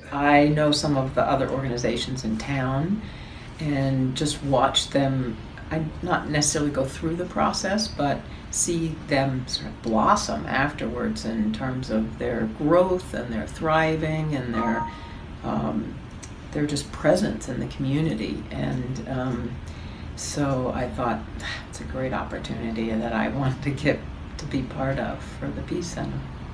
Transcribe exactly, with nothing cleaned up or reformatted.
I know some of the other organizations in town and just watch them, I not necessarily go through the process, but see them sort of blossom afterwards in terms of their growth and their thriving and their um, their just presence in the community. And um, so I thought it's a great opportunity that I wanted to get to be part of for the Peace Center.